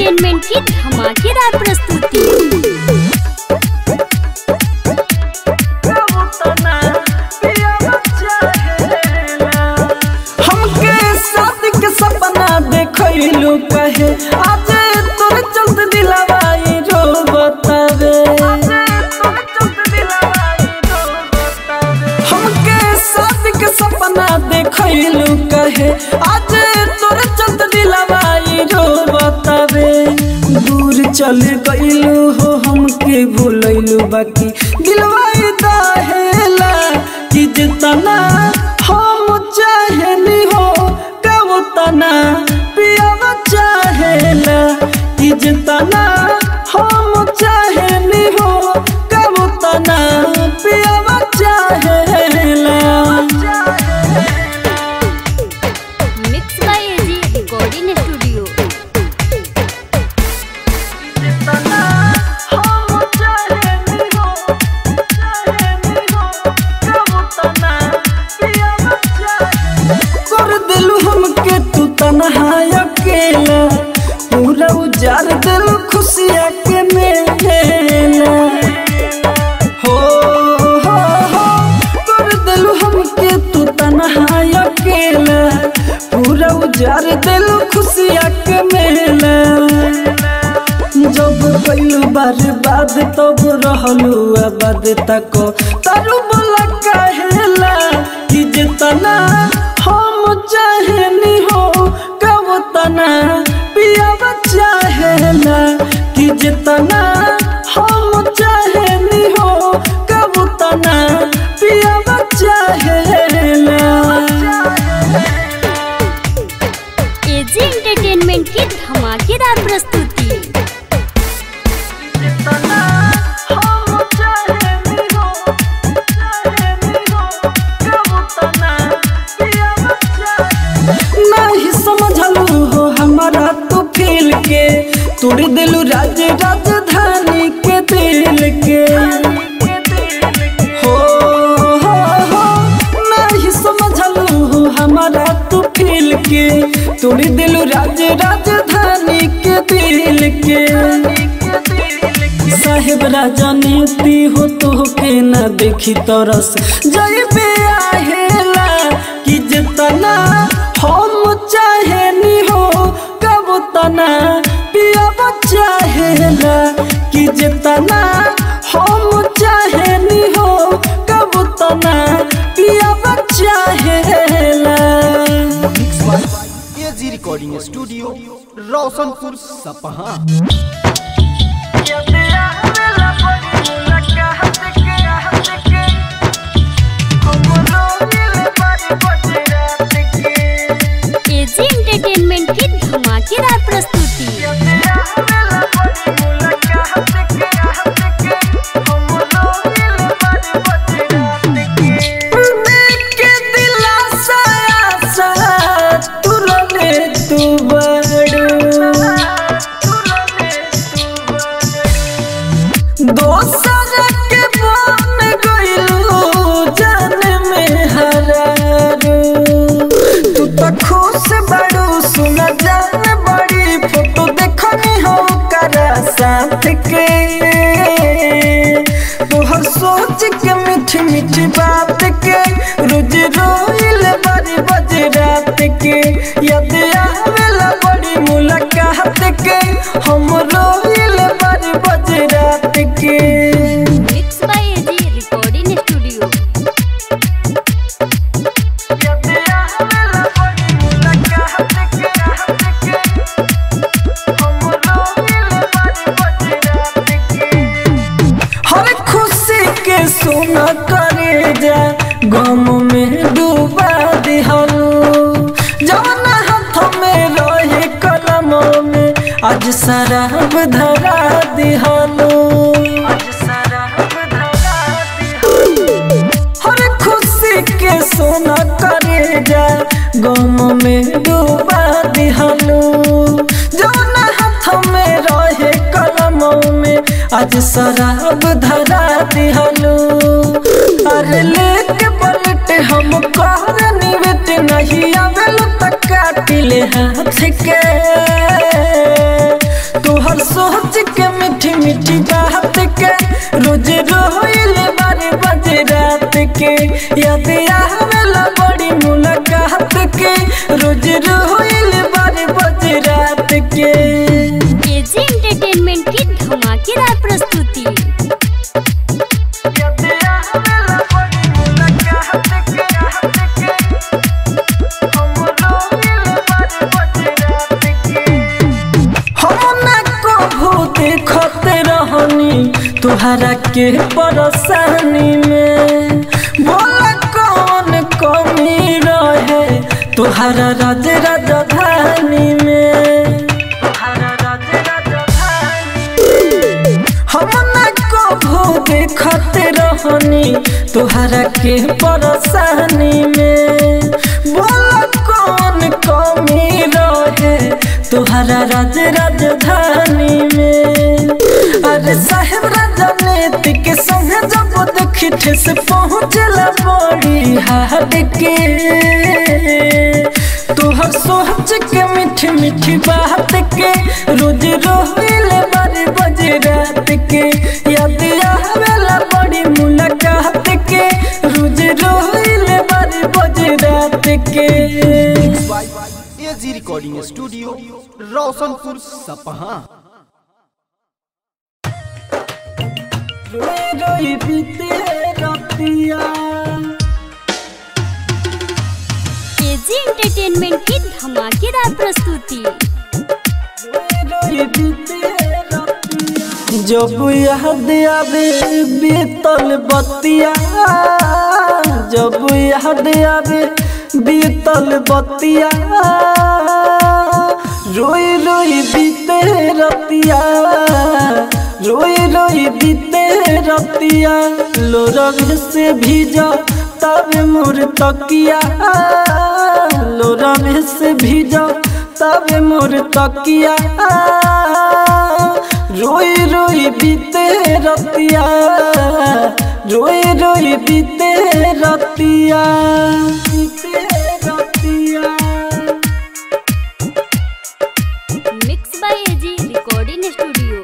Entertainment की धमाकेदार प्रस्तुति। देखलू कहे आज तोर चलते दिलवाई रो बतावे हमके शादी के सपना देखलू कहे आज तोर चलते दिलवाई रो बतावे दूर चल गइलू हो हमके भूलैलू बाकी दिलवाई दाहेला कि जितना हम चाहेनी हो कब तना पियावा चाहेला कि जितना हम चाहेनी हो कब तना पियावा चाहेला। Mix by AG recording studio. जितना हम चाहेनी हो कब तना पियावा चाहेला कर दिलू हमके तू तन्हा अकेला पूरा उजार दिल खुशियाँ के मेला हो कर दिलू हमके तू तन्हा अकेला पूरा उजार दिल खुशियाँ के मेला जब पहलू बर्बाद तब रहलू आबाद तक तारू बोला कहेला कि जितना हम चाहेनी हो कब तना पियावा चाहेला कि जितना हम चाहेनी हो कब तना पियावा चाहेला। एजी एंटरटेनमेंट की धमाकेदार प्रस्तुति। जितना हम चाहेनी हो कब तना पियावा नहीं समझलू हो हमारा तो फील के तोड़ दिलू राजधानी के दिल के हो नहीं समझलू हो हमारा तो फील के तोड़ दिलू राजधानी के दिल के साहेब राजा नीति हो तो के न देखी तरस जइबे आहेला कि जितना हम चाहेनी हो कब तना पियावा चाहेला कि जितना हम चाहेनी हो कब तना पियावा चाहेला। एजी रिकॉर्डिंग स्टूडियो रोशनपुर सपहा। एजी एंटरटेनमेंट की धमाकेदार प्रस्तुति। खुश बड़ू सुना जान बड़ी फोटो देखनी हो करा साथ के तोहर सोच के मीठी मीठी बात के रोज रोइल बड़ी बज रात के याद आवेला बड़ी मुलाकात के हम रोइल बड़ी बज रात के। Mix by AG recording studio. सोना करे जा गम में डूबा दिहलू जवाना हाथ में रहे कलम में आज शराब धरा दिहलू हर खुशी के सोना करे जा गम में डूबा दिहलू जवाना हाथ में रहे कलम में आज शराब धरा दिहलू अरे लेके पलट हम कहर निवेट नहीं आवेलू तक काटिले हाथ के तोहर सोच के मीठी मीठी बात के रोज रोइल बारे बज रात के याद आवेला बड़ी मुलाकात के रोज रोइल बारे बज रात के। एजी एंटरटेनमेंट की धमाकेदार प्रस्तुति। तुहरा के परेशानी में बोला कौन कमी रहे तुहरा राज राजधानी में। हम न कभू देखत रहनी तुहरा के परेशानी में बोला कौन कमी रहे तुहरा राज राजधानी में। अरे साहेब राजनीति के संग जब देखी ठेस पहुँचला बड़ी हाथ के तोहर सोच के मीठी मीठी बात के रोज रोइल बारे बज रात के याद आवेला बड़ी मुलाकात के रोज रोइल बारे बज रात के। एजी रिकॉर्डिंग स्टूडियो रोशनपुर सपहा। रोई बीते रतिया। एजी एंटरटेनमेंट की धमाकेदार प्रस्तुति। रोई बीते रतिया जब याद आवे बीतल बतिया जब याद आवे बीतल बतिया रोई रोई बीते रतिया रोई रोई बीते रतिया लोरग से भीजा तब मोर तकिया लोरग से भीजा तब मोर तकिया रोई रोई बीते रतिया रोई रोई बीते रतिया बीते रतिया। Mix by AG recording studio.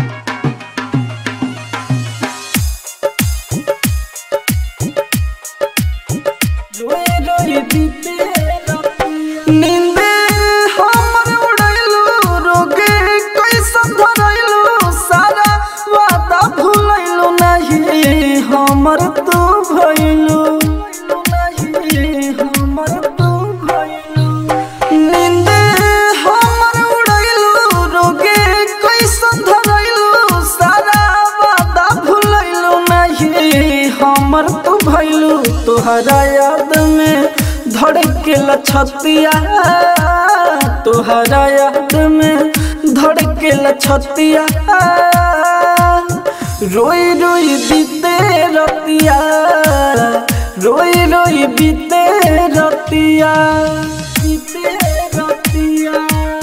नींदे हमर उड़ैलू रोगे कैसन धरैलू सारा वादा भूलैलू नहीं हमर तू भइलू नहीं हमर तू भइलू। नींदे हमर उड़ैलू रोगे कैसन धरैलू सारा वादा भूलैलू नहीं हमर तू भइलू। तोहरा याद में धड़केला छतिया तोहरा याद में धड़केला छतिया रोई रोई बीते रतिया रोई रोई बीते रतिया बीते रतिया।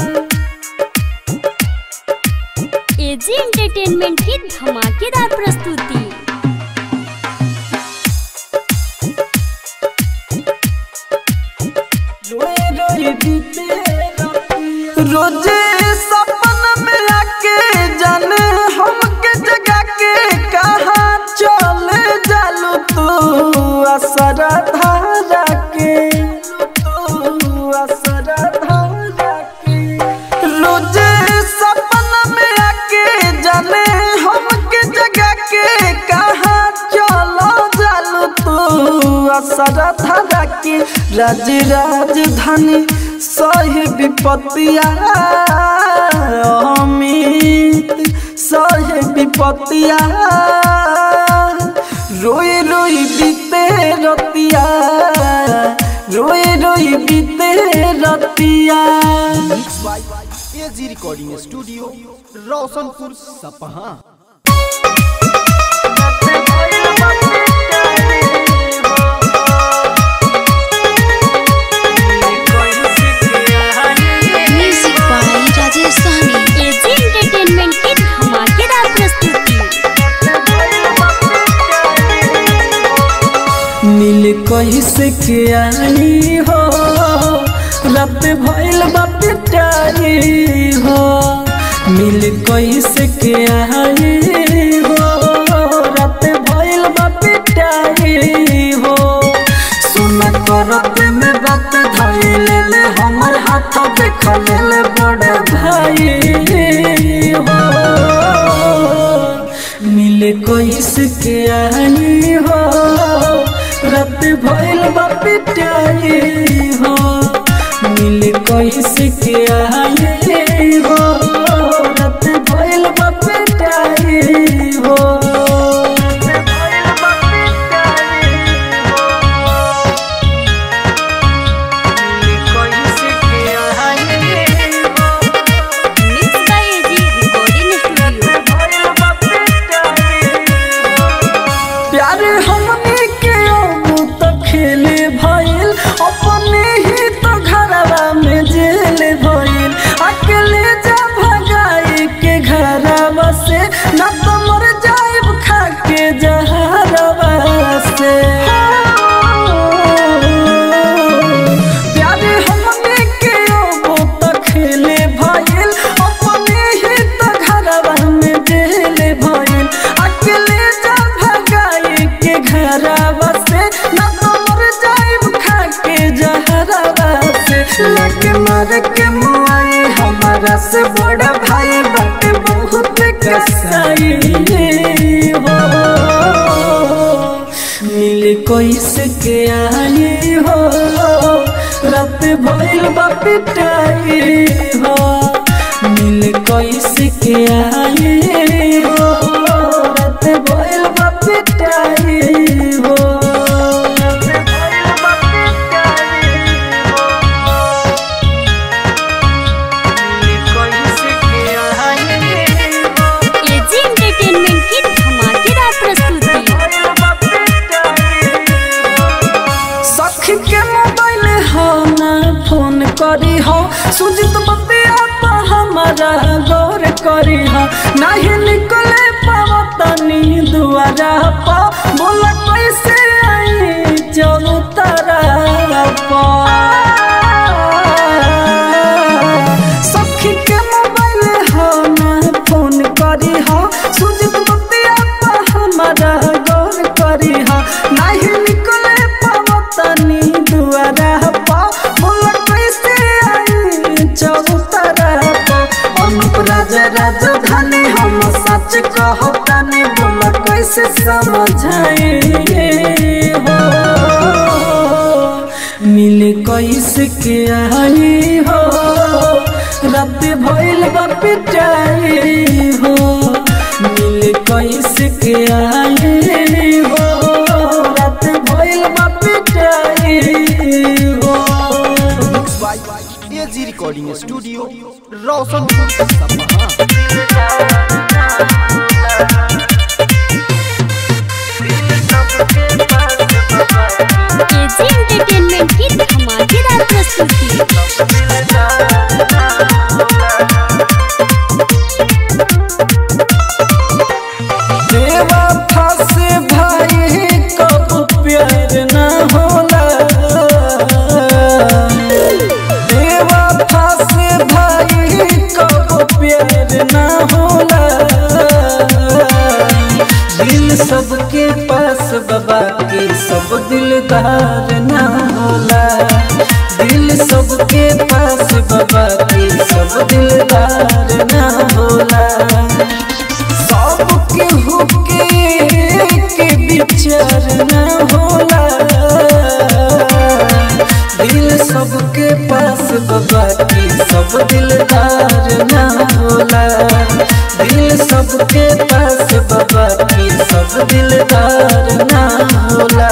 एजी एंटरटेनमेंट की धमाकेदार प्रस्तुति। रोजे सपना में आके जाने हमके जगा के कहाँ चले जालू तू असरा धारा के तू असरा धारा के। रोजे सपना में आके जाने हमके जगा के कहाँ चलो जालू तू असरा धारा के। राज राजधानी सही विपत्तिया अमित सही विपत्तिया रोई रोई बीते रतिया रोई रोई बीते रतिया। एजी रिकॉर्डिंग स्टूडियो रोशनपुर सपहा। एजी एंटरटेनमेंट की धमाकेदार प्रस्तुति। नील कैसे के आई हो रात भइल बापिटाई हो मिल कैसे के आई हो रात भइल बा पिटाई हो सुन करत में बात धइल ले हमर हाथ देख ले बड़ भाई हो मिल कैसे के आई हो रात भइल बा पिटाई हो मिल कैसे के आई हो रात भइल बा पिटाई हो Mixed by AG Recording Studio. प्यार हमने के तो खेले भइल अपने ही तो घरवा में जेल भइल अकेले जा भगाई के घरवा से ना तो मर जाइब खा के जहरवा से प्यार हमने के तो खेले भइल अपने ही तो घरवा में जेल भइल अकेले जा भगाई के घरवा से ना तो मर जाइब खा के जहरवा से लग मर के मुआई हमारा से बड़ा भाई बात बहुत कसाई हो मिल कैसे के आई हो रात भइल बा पिटाई हो मिल कैसे के आई हो रात भइल बा पिटाई हो AG Entertainment की धमाकेदार प्रस्तुति। सखी के मोबाइल हो ना फोन करी हो सुजित बतिया पा हमारा गौर करी हो नहीं निकले पावतनी दुआरा पा बोला कैसे आई चलो तारा पा सखी के मोबाइल हो ना फोन करी हो सुजित बतिया पा हमारा गौर करी हो नहीं निकले पावतनी दुआरा पा बोला कैसे आई चौतारा पा अनुप राजा राजधानी हम सच कहतानी बोला कैसे समझाए हो मिल कैसे के आई हो रात भइल बा पिटाई हो मिल कैसे के आई हो रात भइल बा पिटाई हो एजी रिकॉर्डिंग स्टूडियो रोशनपुर सपहा। AG Entertainment की धमाकेदार प्रस्तुति। देवा फासे भाई कब प्यार ना होला देवा फासे भाई कब प्यार ना होला दिल सबके पास बाबा के सब दिलदार ना होला दिल सबके पास बाबा के सब दिलदार ना होला सबके हुके के विचार ना होला दिल सबके पास बाबा की सब दिलदार ना होला दिल सबके पास बाबा की सब दिलदार ना होला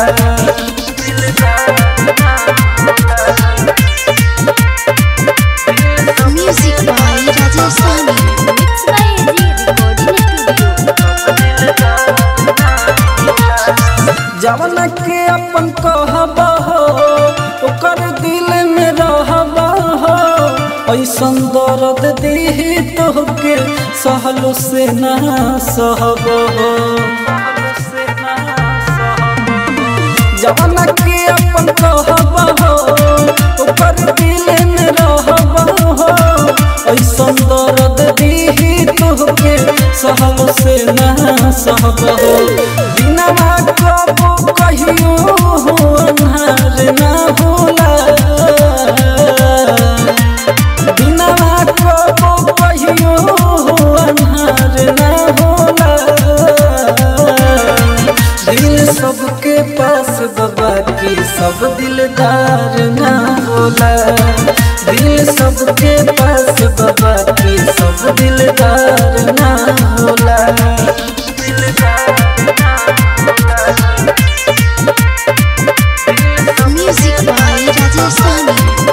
Music by Rajesh Sami. Mixed by AG Recording Studio. जवन के अपन कहबा हो ओकर दिल में रहबा हो ऐसन दर्द देही तोहके सहलो से ना सहब हो जवन के अपन कहबा हो ओकर दिल में रहबा हो ऐसन दर्द देही के सहल से ना सहब हो बिना कबो कहियो हो अन्हार ना होला बिना कबो कहियो हो अन्हार ना होला दिल सबके पास बाबा की सब दिलदार ना होला दिल सबके पास बाबा की सब दिलदार ना होला म्यूजिक बाय राजेश साहनी।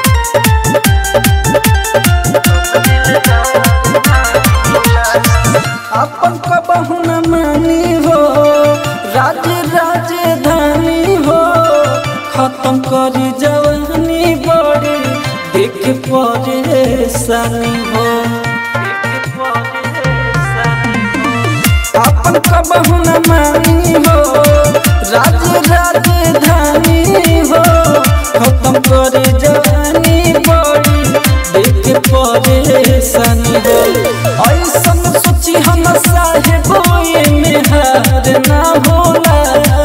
अपन कबहू न मानी हो राज राजधानी हो खत्म करी जवानी बड़ी देख परेशानी हो अपन कबहू न मानी हो राज राजधानी हो खत्म करी जवानी बड़ी देख परेशानी हो ऐसन सोची हम साहेब में हार ना होला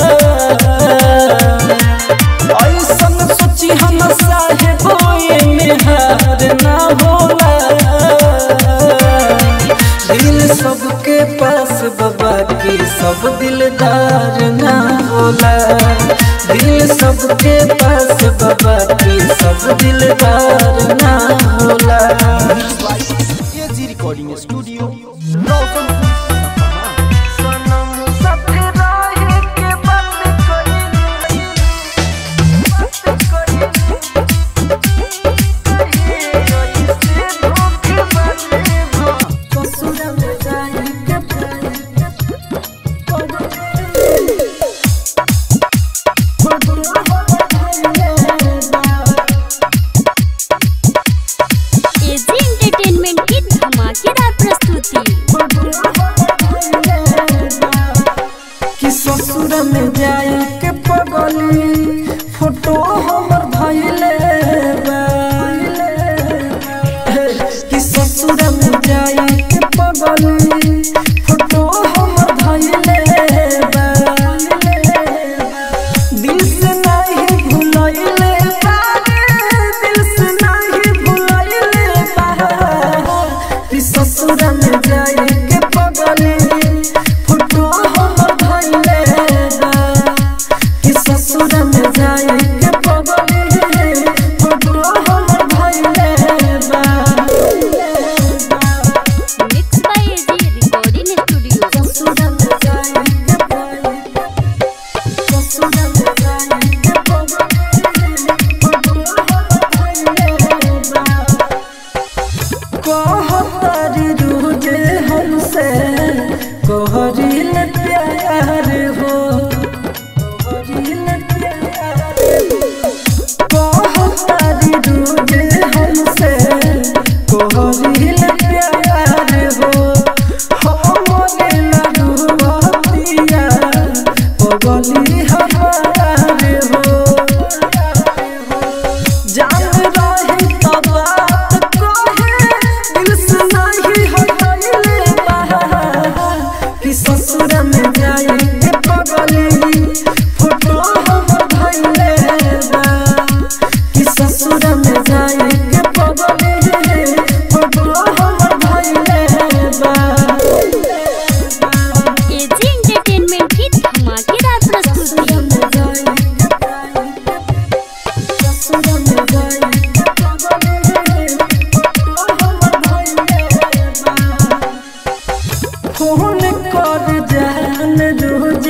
ऐसन सोची हम साहेब में हार ना होला दिल सबके पास बाबा की सब दिलदार ना होला दिल सबके पास बाबा की सब दिलदार ना होला AG recording studio Roshanpur AG entertainment की धमाकेदार प्रस्तुति। कि ससुर में जाए के पगली फोटो हमर भइले बा कि ससुर में जाए के पगली फोटो हमर भइले बा दिल से नहीं भुलइले बा दिल से नहीं भुलइले बा कि ससुर में जाए के पगली फोटो हमर भइले बा कि ससुर में जाए के पगली फोटो हमर भइले बा mix by AG recording studio. ससुर में जाए के पगली ससुर में जाए के पगली फोटो हमर भइले बा कहतारी रुझे हमसे कोहरिल प्यार हो कोहरिल प्यार कहतारी रुझे हमसे कोहरिल प्यार हो हमने लगुआ पगली हमार हो जान रहे तब बात कहे दिल से नहीं हटले बा कि ससुर में जाए के पगली फोटो हमर भइले बा कि ससुर में जाए के पगली फोटो हमर भइले बा एजी एंटरटेनमेंट की धमाकेदार प्रस्तुति। फोन कर जान रोज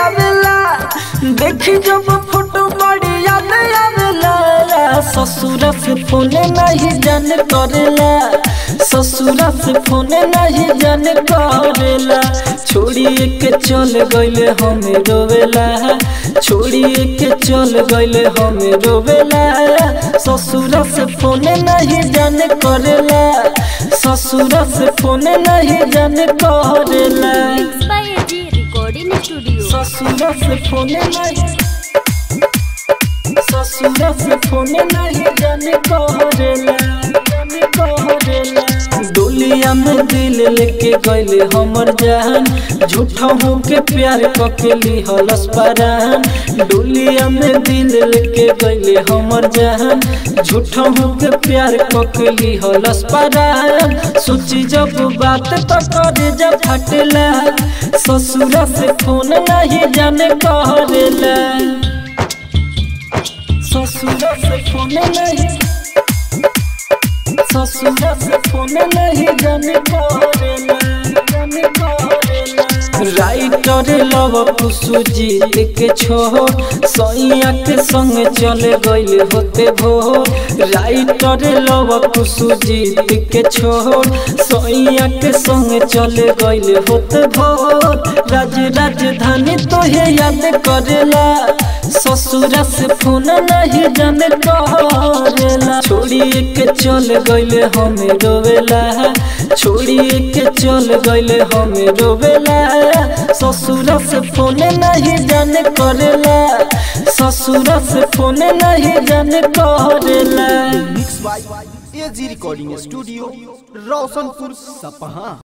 आवेला देखी जब फोटो बड़ी याद आवेला ससुरा से फोन नहीं जान करेला ससुरा से फोन नहीं जान करेला छोड़िए के चल गइले हमें रोवेला छोड़िए के चल गइले हमें रोवेला ससुरा से फोन नहीं जान करेला ससुरा से फोन नहीं जान करेला mix by AG recording studio ससुरा से फोन नहीं ससुरा से फोन नहीं जान करेला डोलिया में दिल लेके गइले हमर जान झूठा हो के प्यार कके लिहलस परान डोलिया में दिल लेके गइले हमर जान झूठा हो के प्यार कके लिहलस परान सोची जब बात तो करे जब फटला ससुरा से फोन नहीं जाने करेला ससुरा से फोन नहीं ससुरा से फोन नहीं जाने करेला राइटर लव सुजीत के छोड़ सैया के संग चले गइले होते भोर राइटर लव सुजीत के छोड़ सैया के संग चले गइले होते भोर राजधानी तो है याद करेला ससुरा से फोन नहीं जाने करेला छोड़िए के चल गइले हमें रोवेला छोड़िए के चल गइले हमें रोवेला ससुरा से फोन नहीं जाने करेला ससुरा से फोन नहीं जाने करेला mix by AG recording studio Roshanpur Sapaha.